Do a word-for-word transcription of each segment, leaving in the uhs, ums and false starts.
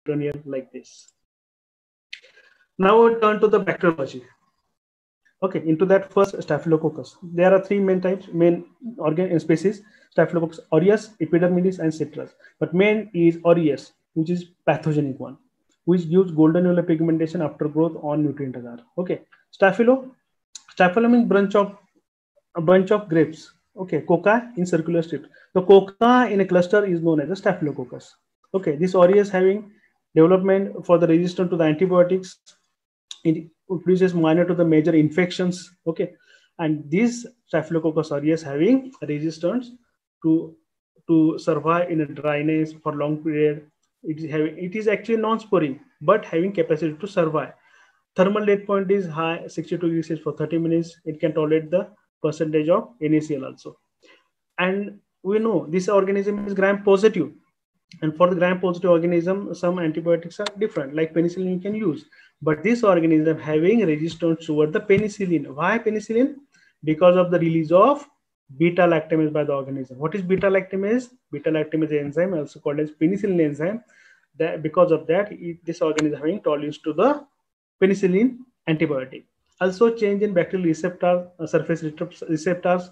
peritoneal like this. Now we turn to the bacteriology. Okay, into that first Staphylococcus. There are three main types, main organ species: Staphylococcus aureus, epidermidis, and citrus. But main is aureus, which is pathogenic one, which gives golden yellow pigmentation after growth on nutrient agar. Okay, Staphylo, Staphylo means bunch of a bunch of grapes. Okay, coca in circular strip. The coca in a cluster is known as a Staphylococcus. Okay, this aureus having development for the resistance to the antibiotics. It produces minor to the major infections. Okay, and this Staphylococcus aureus having resistance to to survive in a dryness for long period. It is having it is actually non-sporing, but having capacity to survive. Thermal dead point is high, sixty-two degrees Celsius for thirty minutes. It can tolerate the percentage of N A C L also. And we know this organism is gram positive. And for the gram positive organism, some antibiotics are different, like penicillin you can use. But this organism having resistance toward the penicillin. Why penicillin? Because of the release of beta lactamase by the organism. What is beta lactamase? Beta lactamase enzyme, also called as penicillin enzyme. That because of that, it, this organism having tolerance to the penicillin antibiotic. Also change in bacterial receptor uh, surface receptors.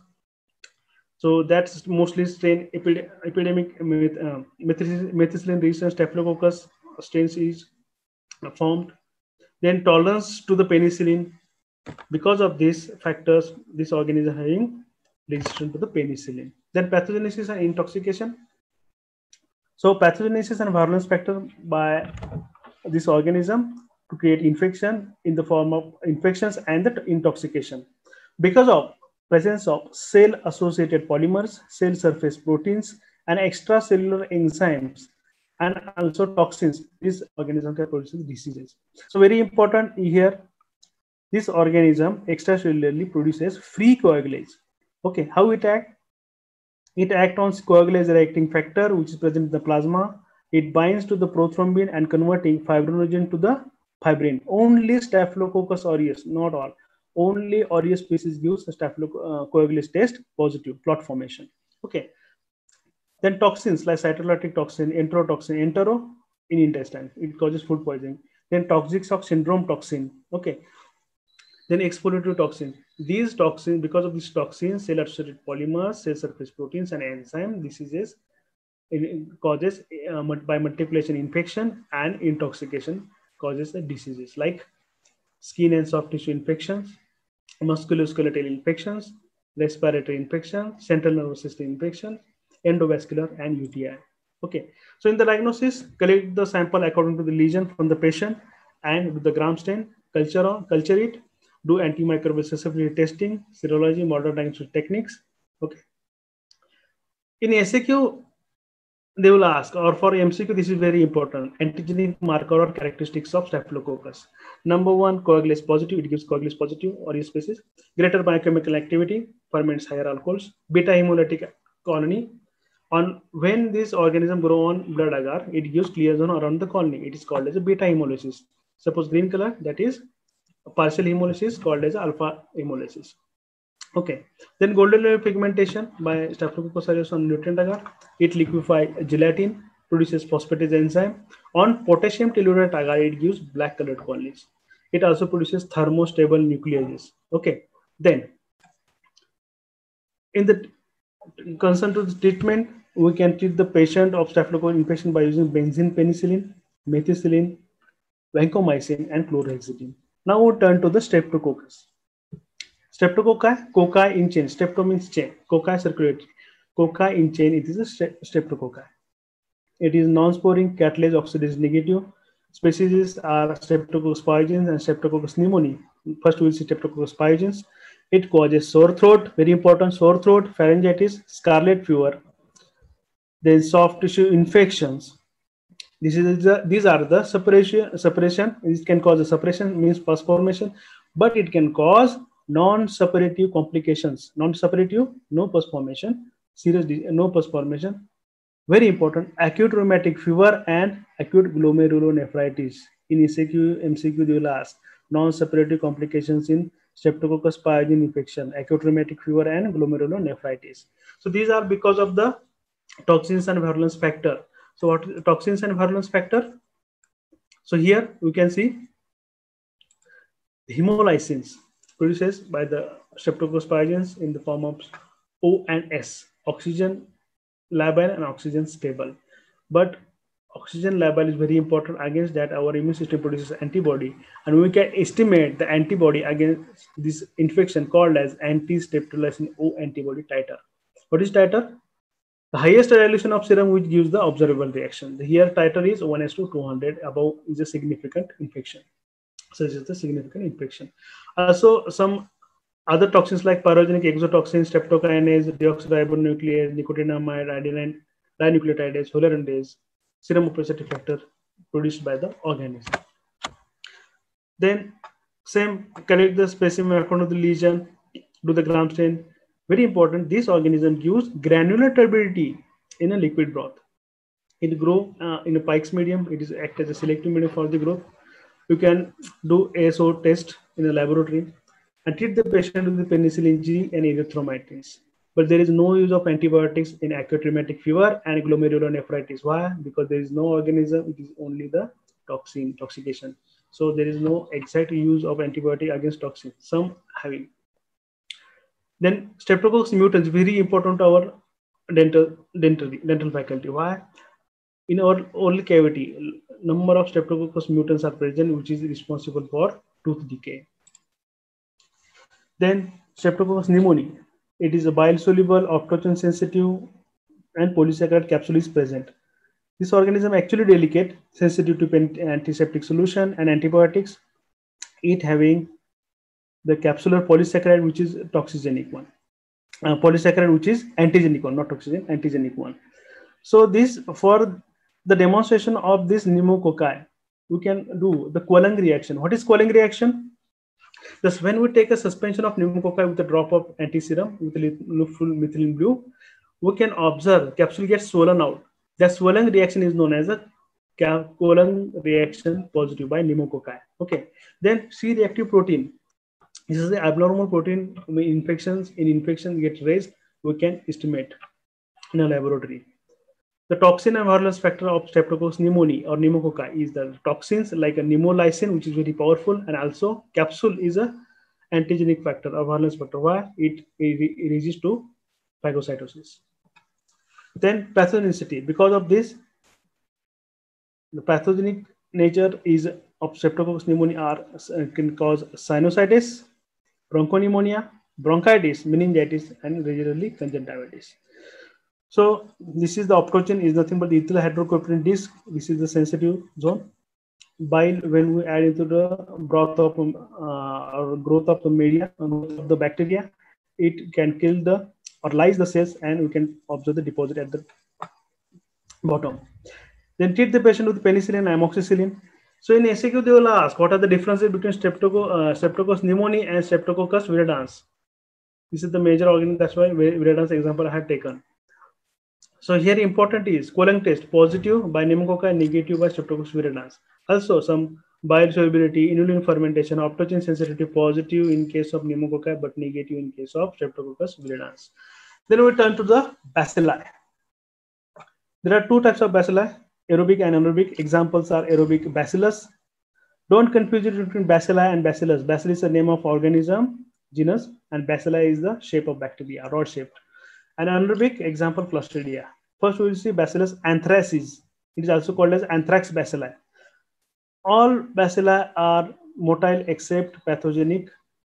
So that's mostly strain epidemic with uh, methicillin resistant Staphylococcus strains is formed. Then tolerance to the penicillin. Because of these factors, this organism having resistance to the penicillin. Then pathogenesis and intoxication. So pathogenesis and virulence factor by this organism to create infection in the form of infections and the intoxication. Because of presence of cell-associated polymers, cell surface proteins, and extracellular enzymes, and also toxins, this organism can produce diseases. So very important here, this organism extracellularly produces free coagulase. Okay, how it acts? It acts on coagulase reacting factor, which is present in the plasma. It binds to the prothrombin and converting fibrinogen to the fibrin. Only Staphylococcus aureus, not all. Only aureus species gives staphylocoagulase uh, test positive, clot formation. Okay. Then toxins like cytolytic toxin, enterotoxin, entero in intestine, it causes food poisoning. Then toxic shock syndrome toxin. Okay. Then exfoliatory toxin. These toxins, because of these toxins, cell-associated polymers, cell surface proteins, and enzyme diseases it causes uh, by multiplication infection, and intoxication causes the diseases like skin and soft tissue infections, musculoskeletal infections, respiratory infection, central nervous system infection, endovascular, and U T I. Okay, so in the diagnosis, collect the sample according to the lesion from the patient and do the gram stain, culture on, culture it, do antimicrobial susceptibility testing, serology, modern diagnostic techniques. Okay. In S A Q, they will ask, or for M C Q, this is very important, antigenic marker or characteristics of Staphylococcus. Number one, coagulase positive, it gives coagulase positive aureus species. Greater biochemical activity, ferments higher alcohols. Beta hemolytic colony. On when this organism grow on blood agar, it gives clear zone around the colony. It is called as a beta hemolysis. Suppose green color, that is partial hemolysis, called as alpha hemolysis. Okay, then golden layer pigmentation by Staphylococcus aureus on nutrient agar. It liquefies gelatin, produces phosphatase enzyme. On potassium tellurate agar, it gives black colored colonies. It also produces thermostable nucleases. Okay, then in the concern to the treatment, we can treat the patient of Staphylococcus infection by using benzene penicillin, methicillin, vancomycin, and chlorhexidine. Now we turn to the Streptococcus. Streptococci, cocci in chain. Strepto means chain. Cocci circulatory. Cocci in chain, it is a streptococci. It is non-sporing, catalase oxidase negative. Species are Streptococcus pyogenes and Streptococcus pneumoniae. First we will see Streptococcus pyogenes. It causes sore throat, very important, sore throat, pharyngitis, scarlet fever. Then soft tissue infections. This is the, these are the suppression. Suppression. This can cause a suppression, means pus formation, but it can cause non-suppurative complications. Non-suppurative, no pus formation. Serious, no pus formation. Very important, acute rheumatic fever and acute glomerulonephritis. In E C Q, M C Q, they will ask non-suppurative complications in Streptococcus pyogene infection, acute rheumatic fever, and glomerulonephritis. So these are because of the toxins and virulence factor. So what toxins and virulence factor? So here we can see hemolysins produced by the Streptococcus pyogenes in the form of O and S, oxygen labile and oxygen stable. But oxygen labile is very important. Against that, our immune system produces antibody, and we can estimate the antibody against this infection called as anti-streptolysin O antibody titer. What is titer? The highest resolution of serum which gives the observable reaction. Here titer is one is to two hundred. Above is a significant infection. So this is the significant infection. Also, some other toxins like pyrogenic exotoxins, streptokinase, deoxyribonuclease, nicotinamide, adenine, dinucleotidase, hyaluronidase, serum opacity factor produced by the organism. Then same, collect the specimen according to the lesion, do the gram stain. Very important, this organism gives granular turbidity in a liquid broth. It grow uh, in a Pike's medium. It is act as a selective medium for the growth. You can do A S O test in a laboratory and treat the patient with the penicillin G and erythromycins. But there is no use of antibiotics in acute rheumatic fever and glomerulonephritis. Why? Because there is no organism, it is only the toxin, intoxication. So there is no exact use of antibiotic against toxin, some having. Then Streptococcus mutans, very important to our dental, dental, dental faculty. Why? In our oral cavity, number of Streptococcus mutants are present, which is responsible for tooth decay. Then Streptococcus pneumoniae. It is a bile-soluble, optogen-sensitive, and polysaccharide capsule is present. This organism actually delicate, sensitive to antiseptic solution and antibiotics. It having the capsular polysaccharide, which is toxigenic one. Uh, polysaccharide, which is antigenic one, not toxigenic, antigenic one. So this, for the demonstration of this pneumococci, we can do the Quollung reaction. What is Quollung reaction? Just when we take a suspension of pneumococci with a drop of antiserum with a full methylene blue, we can observe capsule gets swollen out. That swelling reaction is known as a Quollung reaction positive by pneumococci. Okay. Then C-reactive protein. This is the abnormal protein infections. In infections get raised, we can estimate in a laboratory. The toxin and virulence factor of Streptococcus pneumoniae or pneumococci is the toxins like a pneumolysine, which is very powerful, and also capsule is a antigenic factor or virulence factor. Why? It, it, it resists to phagocytosis. Then pathogenicity. Because of this, the pathogenic nature is of Streptococcus pneumoniae are, can cause sinusitis, bronchopneumonia, bronchitis, meningitis, and regularly conjunctivitis. So this is the optogen is nothing but the ethyl hydrochloroquine disc. This is the sensitive zone. Bile, when we add into the broth of uh, or growth of the media, growth of the bacteria, it can kill the or lyse the cells, and we can observe the deposit at the bottom. Then treat the patient with penicillin and amoxicillin. So in S A Q they will ask what are the differences between Streptococcus, uh, Streptococcus pneumoniae and Streptococcus viridans. This is the major organism. That's why viridans example I had taken. So here important is Quollung test positive by pneumococci, negative by Streptococcus viridans. Also some bile solubility, inulin fermentation, optogen sensitivity positive in case of pneumococci but negative in case of Streptococcus viridans. Then we turn to the bacilli. There are two types of bacilli, aerobic and anaerobic. Examples are aerobic bacillus. Don't confuse it between bacilli and bacillus. Bacillus is the name of organism, genus, and bacilli is the shape of bacteria, rod shaped. An anaerobic example, Clostridia. First, we will see Bacillus anthracis. It is also called as anthrax bacilli. All bacilli are motile except pathogenic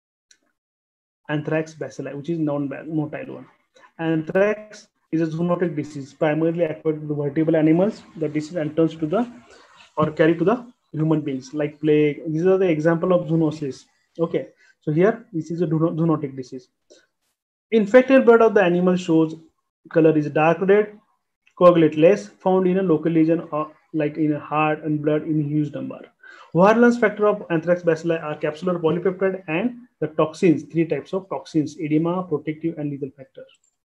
anthrax bacilli, which is non-motile one. Anthrax is a zoonotic disease, primarily acquired to vertebrate animals. The disease and turns to the or carry to the human beings, like plague. These are the example of zoonosis. Okay, so here this is a zoonotic disease. Infected blood of the animal shows color is dark red, coagulate less, found in a local lesion or like in a heart and blood in huge number. Virulence factor of anthrax bacilli are capsular polypeptide and the toxins, three types of toxins, edema, protective, and lethal factors.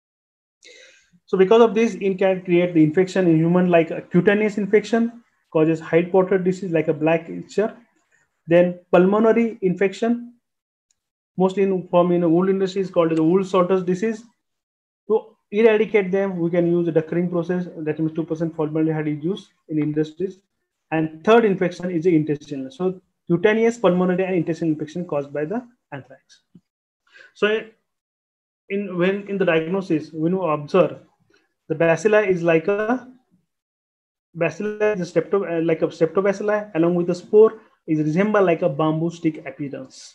So because of this, it can create the infection in human like a cutaneous infection, causes Hyde-Potter disease like a black itcher. Then pulmonary infection, mostly in form in the wool industry, is called the wool sorters disease. To eradicate them, we can use the Duckering process. That means two percent formaldehyde is used in industries. And third infection is the intestinal. So cutaneous, pulmonary, and intestinal infection caused by the anthrax. So in when in the diagnosis, when you observe, the bacilli is like a bacilli is a strepto, uh, like a streptobacilli along with the spore is resemble like a bamboo stick appearance.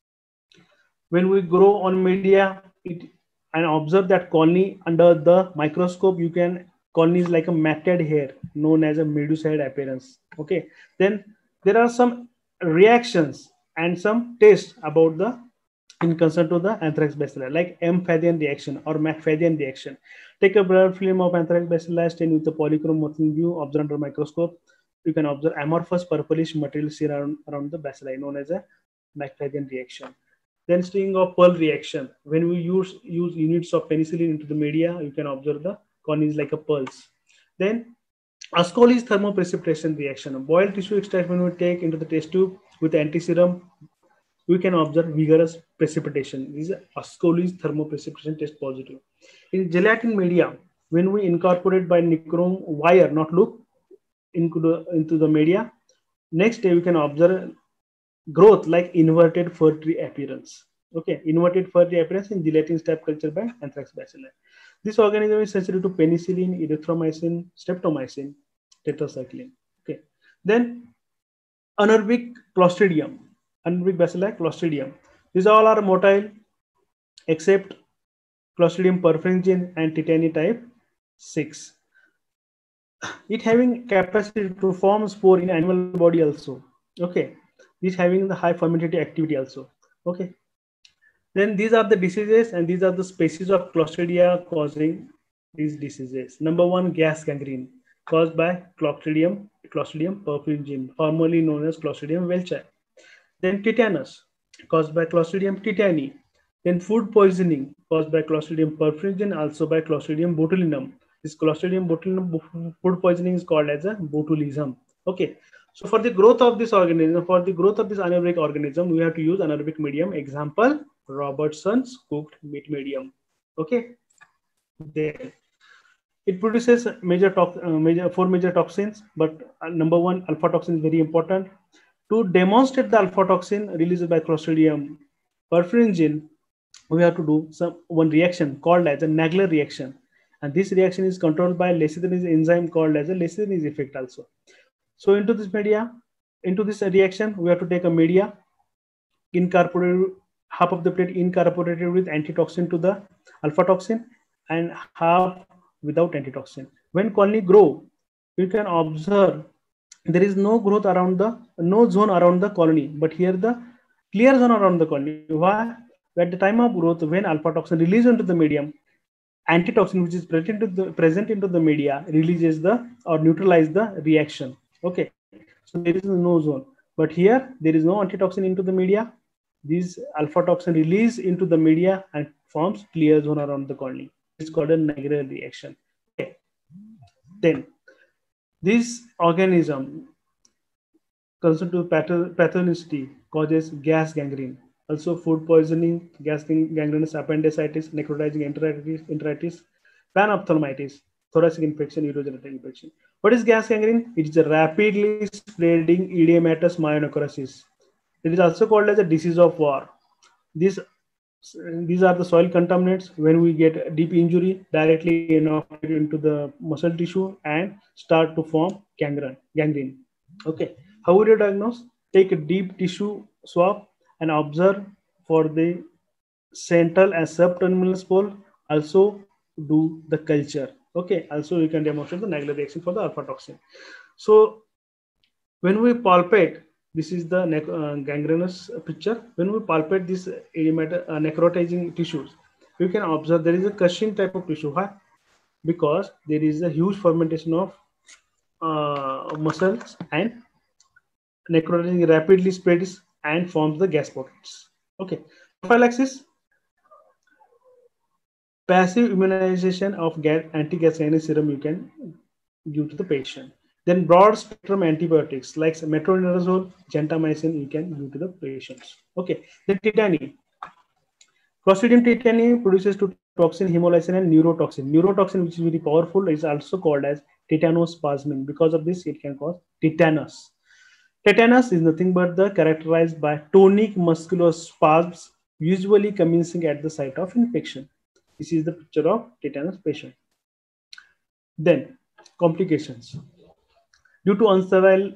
When we grow on media it, and observe that colony under the microscope, you can colony is like a matted hair known as a medusa head appearance. Okay, then there are some reactions and some tests about the in concern to the anthrax bacilli, like M-Fadden reaction or McFadden reaction. Take a blood film of anthrax bacilli, stain with the polychrome methylene view, observe under microscope. You can observe amorphous purplish material around, around the bacilli, known as a McFadden reaction. Then string of Pearl reaction. When we use use units of penicillin into the media, you can observe the colonies like a pearls. Then Ascoli's thermoprecipitation reaction. Boiled tissue extract when we take into the test tube with antiserum, we can observe vigorous precipitation. This is Ascoli's thermoprecipitation test positive. In gelatin media, when we incorporate by nichrome wire, not loop, into the, into the media, next day we can observe growth like inverted fir tree appearance. Okay, inverted fir tree appearance in gelatin step culture by anthrax bacilli. This organism is sensitive to penicillin, erythromycin, streptomycin, tetracycline. Okay, then anaerobic clostridium, anaerobic bacilli, clostridium. These all are motile except Clostridium perfringens and Titani type six. It having capacity to form spore in animal body also. Okay, this having the high fermentative activity also. Okay, then these are the diseases and these are the species of Clostridia causing these diseases. Number one, gas gangrene caused by Clostridium, Clostridium perfringens, formerly known as Clostridium welchi. Then tetanus caused by Clostridium tetani. Then food poisoning caused by Clostridium perfringens, also by Clostridium botulinum. This Clostridium botulinum food poisoning is called as a botulism. Okay, so for the growth of this organism, for the growth of this anaerobic organism, we have to use anaerobic medium. Example, Robertson's cooked meat medium. Okay, then it produces major, tox uh, major four major toxins, but uh, number one, alpha toxin is very important. To demonstrate the alpha toxin released by Clostridium perfringens, we have to do some one reaction called as a Nagler reaction, and this reaction is controlled by lecithinase enzyme called as a lecithinase effect also. So into this media, into this reaction, we have to take a media, incorporated half of the plate incorporated with antitoxin to the alpha toxin and half without antitoxin. When colony grow, you can observe there is no growth around the no zone around the colony, but here the clear zone around the colony. Why? At the time of growth, when alpha toxin released into the medium, antitoxin which is present into the present into the media releases the or neutralize the reaction. Okay, so there is no zone, but here there is no antitoxin into the media. This alpha toxin release into the media and forms clear zone around the colony. It's called a Nagler reaction. Okay. Then this organism concerned to pathogenicity causes gas gangrene. Also food poisoning, gas gangrenous appendicitis, necrotizing enteritis, enteritis, panophthalmitis, thoracic infection, urogenital infection. What is gas gangrene? It is a rapidly spreading edematous myonecrosis. It is also called as a disease of war. These, these are the soil contaminants. When we get deep injury, directly inoculate into the muscle tissue and start to form gangrene. gangrene. Okay, how would you diagnose? Take a deep tissue swab and observe for the central and subterminal spore. Also do the culture. Okay, also you can demonstrate the Nagler reaction for the alpha toxin. So when we palpate, this is the ne uh, gangrenous picture. When we palpate this uh, necrotizing tissues, you can observe there is a Cushing type of tissue. Why? Because there is a huge fermentation of uh, muscles and necrotizing rapidly spreads and forms the gas pockets. Okay, prophylaxis, passive immunization of anti-gas serum you can give to the patient. Then broad spectrum antibiotics like metronidazole, gentamicin you can give to the patients. Okay, then tetani. Clostridium tetani produces two toxin, hemolysin and neurotoxin. Neurotoxin, which is very powerful, is also called as tetanospasmin. Because of this, it can cause tetanus. Tetanus is nothing but the characterized by tonic muscular spasms, usually commencing at the site of infection. This is the picture of tetanus patient. Then complications due to unsterile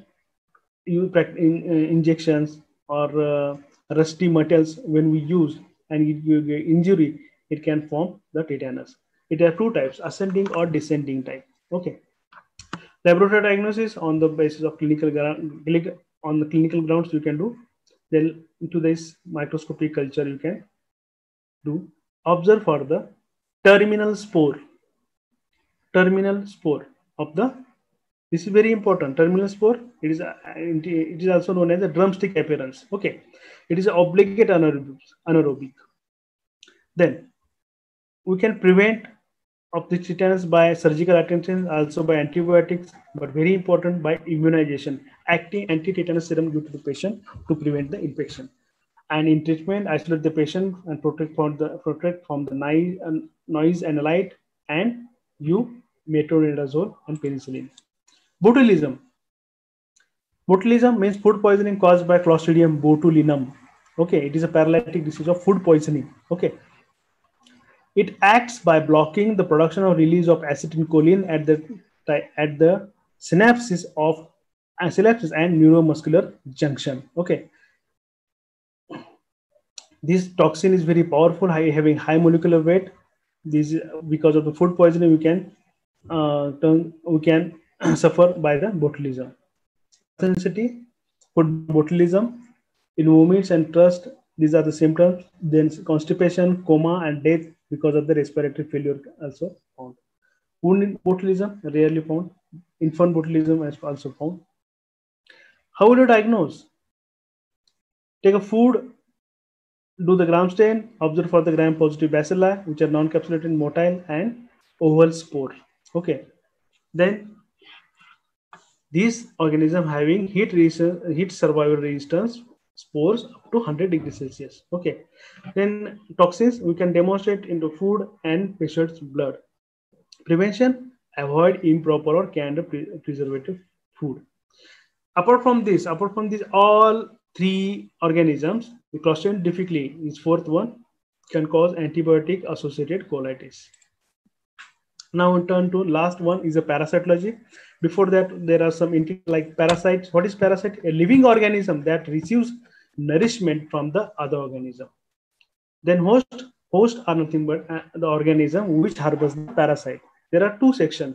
injections or uh, rusty materials when we use and it will get injury, it can form the tetanus. It has two types, ascending or descending type. Okay. Laboratory diagnosis on the basis of clinical on the clinical grounds you can do. Then into this microscopic culture you can do. Observe for the terminal spore. Terminal spore of the, this is very important. Terminal spore, it is it is also known as a drumstick appearance. Okay, it is an obligate anaerobic. Then we can prevent of the tetanus by surgical attention, also by antibiotics, but very important by immunization, acting anti-tetanus serum due to the patient to prevent the infection. And in treatment, isolate the patient and protect from the protect from the noise and noise and light, and you metronidazole and penicillin. Botulism. Botulism means food poisoning caused by Clostridium botulinum. Okay, it is a paralytic disease of food poisoning. Okay. It acts by blocking the production or release of acetylcholine at the at the synapses of uh, synapses and neuromuscular junction. Okay, this toxin is very powerful, high, having high molecular weight. This because of the food poisoning, we can uh, turn we can suffer by the botulism. Sensitivity, food botulism, in vomits and thirst. These are the symptoms. Then constipation, coma, and death because of the respiratory failure also found. Wound botulism rarely found. Infant botulism is also found. How will you diagnose? Take a food, do the gram stain, observe for the gram positive bacilli, which are non-capsulated, motile, and oval spore. Okay. Then these organisms having heat resistance, heat survival resistance, spores up to one hundred degrees Celsius. Okay. Then toxins we can demonstrate into food and patient's blood. Prevention, avoid improper or canned preservative food. Apart from this, apart from this, all three organisms, the Clostridium difficile is fourth one, can cause antibiotic associated colitis. Now we turn to last one is a parasitology. Before that, there are some like parasites. What is parasite? A living organism that receives nourishment from the other organism. Then host, host are nothing but the organism which harbors the parasite. There are two sections.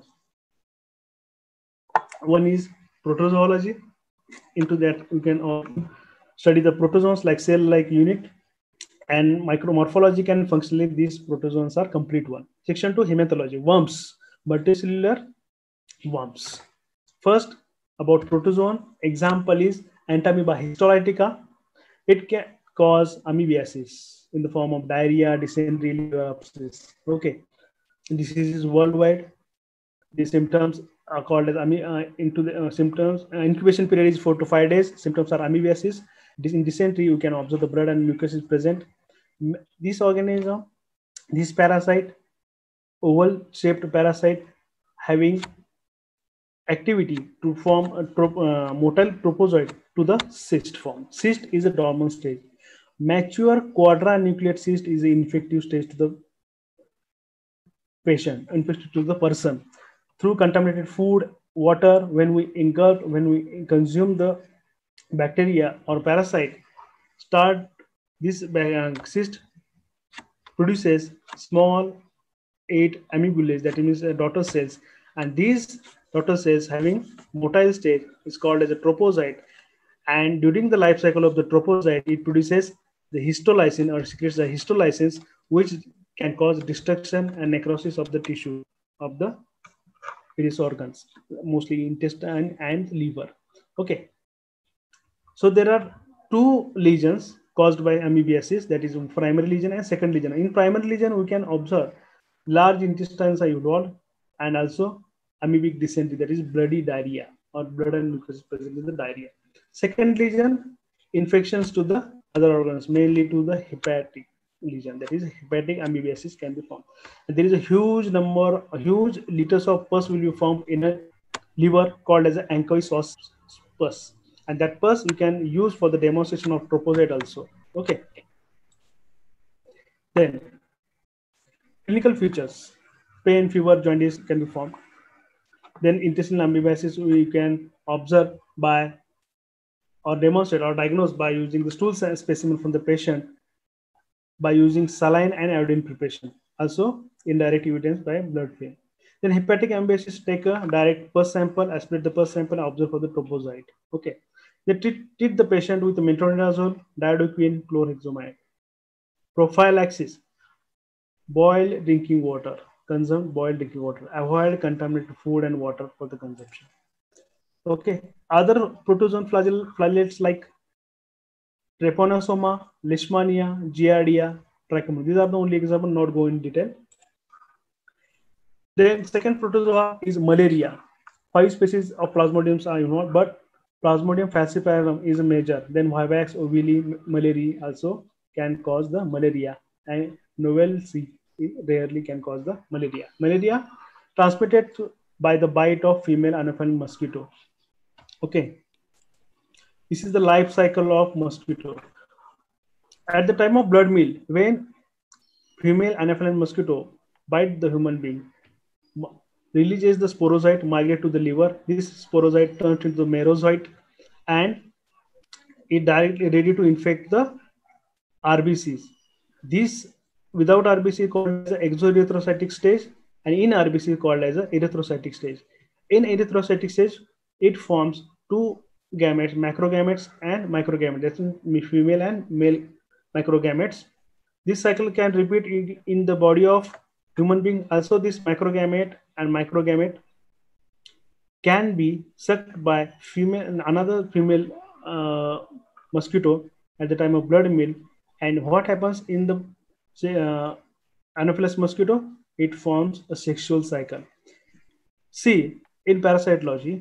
One is protozoology. Into that, you can study the protozoans like cell-like unit, and micromorphologic and functionally these protozoans are complete one. Section two, hematology, worms, multicellular worms. First, about protozoan, example is Entamoeba histolytica. It can cause amoebiasis in the form of diarrhea, dysentery, liver abscess. Okay, diseases worldwide. The symptoms are called as uh, into the uh, symptoms. Uh, incubation period is four to five days. Symptoms are amoebiasis. In dysentery, you can observe the blood and mucus is present. This organism, this parasite, oval-shaped parasite, having activity to form a trop uh, motile propozoid to the cyst form. Cyst is a dormant stage. Mature quadranucleate cyst is an infective stage to the patient, infected to the person. Through contaminated food, water, when we ingest, when we consume the bacteria or parasite, start this uh, cyst produces small eight amoebules, that means uh, daughter cells, and these daughter cells having motile stage is called as a tropozoite. And during the life cycle of the tropozoite, it produces the histolysine or secretes the histolysins, which can cause destruction and necrosis of the tissue of the various organs, mostly intestine and liver. Okay. So there are two lesions caused by amoebiasis, that is primary lesion and second lesion. In primary lesion, we can observe large intestines are involved and also amoebic dysentery, that is bloody diarrhea or blood and mucus present in the diarrhea. Second lesion, infections to the other organs, mainly to the hepatic, lesion, that is hepatic amoebiasis, can be formed. And there is a huge number, a huge liters of pus will be formed in a liver called as an ankylosis pus, and that pus you can use for the demonstration of tropocyte also. Okay. Then clinical features: pain, fever, jaundice can be formed. Then intestinal amoebiasis we can observe by or demonstrate or diagnose by using the stool specimen from the patient by using saline and iodine preparation. Also indirect evidence by blood film. Then hepatic amoebiasis, take a direct pus sample, aspirate the pus sample, and observe for the trophozoite. Okay. They treat, treat the patient with metronidazole, diadoquine, chlorhexamide. Prophylaxis: boil drinking water, consume boiled drinking water, avoid contaminated food and water for the consumption. Okay. Other protozoan flagell flagellates like Trypanosoma, Leishmania, Giardia, Trichomonas. These are the only examples, not go in detail. The second protozoa is malaria. Five species of Plasmodiums are involved, but Plasmodium falciparum is a major. Then Vivax ovale malariae also can cause the malaria, and Novel C rarely can cause the malaria. Malaria transmitted by the bite of female Anopheles mosquito. Okay. This is the life cycle of mosquito. At the time of blood meal, when female Anopheles mosquito bite the human being, releases the sporozoite, migrate to the liver. This sporozoite turns into the merozoite, and it directly ready to infect the R B Cs. This without R B C called as the exoerythrocytic stage, and in R B C called as the erythrocytic stage. In erythrocytic stage, it forms two gametes, macrogametes and microgametes. That's female and male microgametes. This cycle can repeat in, in the body of human being. Also, this macrogamete and microgamete can be sucked by female another female uh, mosquito at the time of blood meal. And what happens in the say, uh, Anopheles mosquito? It forms a sexual cycle. See, in parasitology,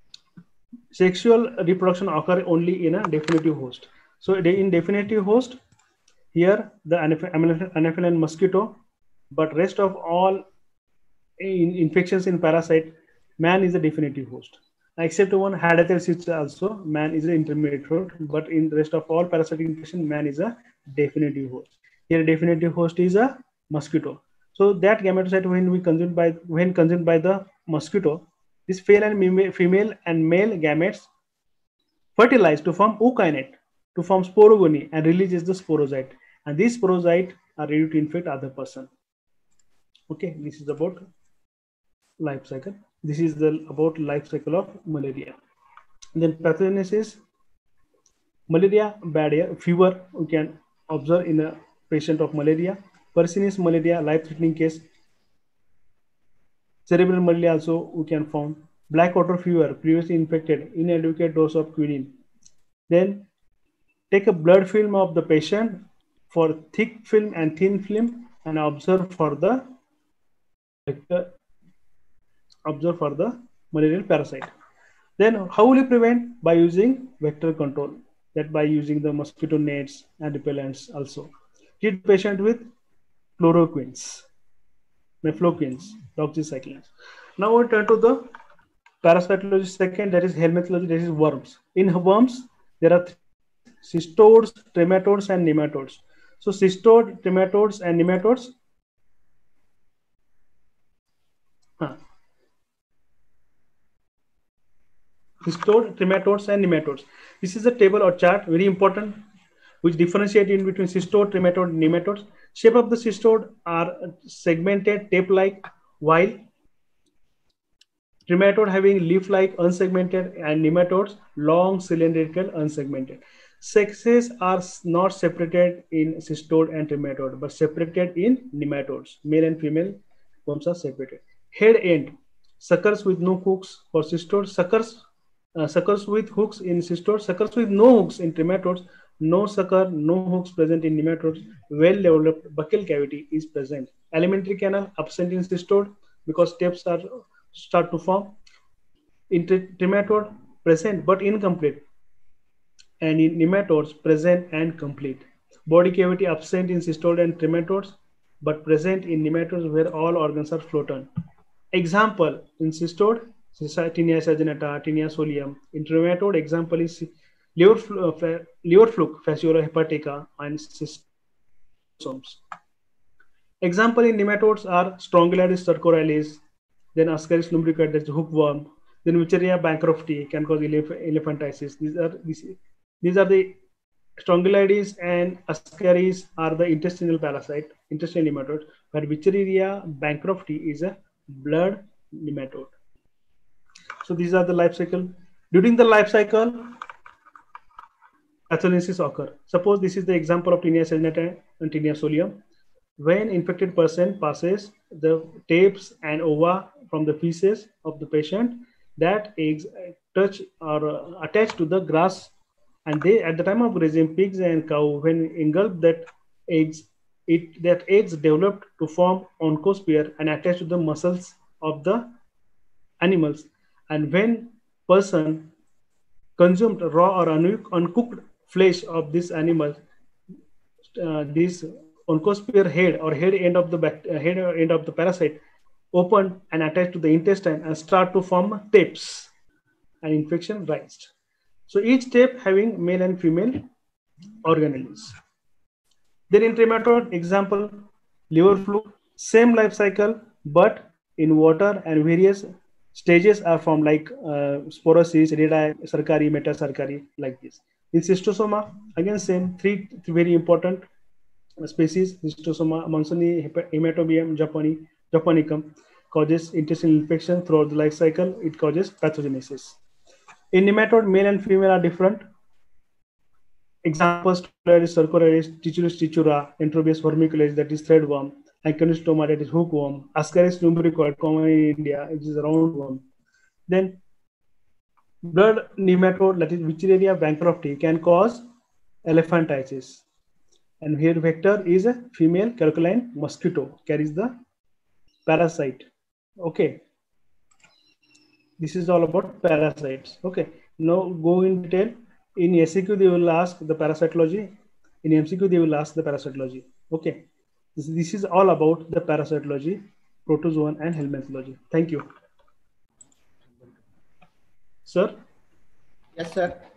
sexual reproduction occurs only in a definitive host. So in definitive host, here the Anopheles mosquito, but rest of all in infections in parasite, man is a definitive host. Except one Hadathersis also, man is an intermediate host, but in the rest of all parasitic infection, man is a definitive host. Here definitive host is a mosquito. So that gametocyte when we consumed by when consumed by the mosquito, this female and female and male gametes fertilize to form ookinete, to form sporogony, and releases the sporozoite. And these sporozoite are ready to infect other person. Okay, this is about life cycle. This is the about life cycle of malaria. And then pathogenesis: malaria, bad air, fever we can observe in a patient of malaria. Persinus malaria, life-threatening case. Cerebral malaria also we can found. Black water fever, previously infected, inadequate dose of quinine. Then take a blood film of the patient for thick film and thin film and observe for the vector, observe for the malarial parasite. Then how will you prevent? By using vector control, that by using the mosquito nets and repellents also. Treat patient with chloroquines, mefloquines, doxycyclines. Now we turn to the parasitology second, that is helminthology, that is worms. In worms, there are cystodes, trematodes, and nematodes. So cystode, trematodes, and nematodes. Huh. Cystode, trematodes, and nematodes. This is a table or chart, very important, which differentiate in between cystode, trematode, and nematodes. Shape of the cystode are segmented, tape-like, while trematode having leaf-like, unsegmented, and nematodes long, cylindrical, unsegmented. Sexes are not separated in cystode and trematode, but separated in nematodes. Male and female worms are separated. Head end: suckers with no hooks for cystode, suckers uh, suckers with hooks in cystode, suckers with no hooks in trematodes. No sucker, no hooks present in nematodes. Well-developed buccal cavity is present. Alimentary canal absent in cystode because tapes are start to form. In trematode present but incomplete, and in nematodes present and complete. Body cavity absent in cystod and trematodes, but present in nematodes where all organs are floated. Example in cystod, Tinea saginata, Tinea solium. In trematode, example is liver, uh, liver fluke, fasciola hepatica, and cystosomes. Example in nematodes are Strongyloides stercoralis, then Ascaris lumbricoides, that's hookworm, then Wuchereria bancrofti can cause elephantiasis. These are these, these are the Strongyloides and Ascaris are the intestinal parasite, intestinal nematodes, but Wuchereria bancrofti is a blood nematode. So these are the life cycle. During the life cycle, pathogenesis occur. Suppose this is the example of Tinea saginata and Tinea solium. When infected person passes the tapes and ova from the feces of the patient, that eggs touch or uh, attach to the grass, and they at the time of grazing pigs and cow, when engulf that eggs, it that eggs developed to form oncosphere and attach to the muscles of the animals. And when person consumed raw or uncooked flesh of this animal, uh, this oncosphere head or head end of the bact- uh, head or end of the parasite open and attach to the intestine and start to form tapes, and infection raised. So each tape having male and female organelles. Then in trematode, example, liver fluke, same life cycle, but in water, and various stages are formed like uh, sporosis, redi, sarcari, metasarcari, like this. In cystosoma, again same, three, three very important species, Histosoma, Monsoni, Hematobium japani, japonicum, causes intestinal infection throughout the life cycle. It causes pathogenesis. In nematode, male and female are different. Examples: Circularis, Tichulus tichura, Entrobius vermiculus, that is threadworm, Iconostoma, that is hookworm, Ascaris lumbricoid, common in India, which is a roundworm. Then blood nematode, that is Wuchereria bancrofti, can cause elephantiasis. And here vector is a female Kerguelen mosquito, carries the parasite. Okay, this is all about parasites. Okay, now go in detail. In S C Q they will ask the parasitology, in M C Q they will ask the parasitology. Okay, this, this is all about the parasitology, protozoan and helminthology. Thank you. Sir? Yes, sir.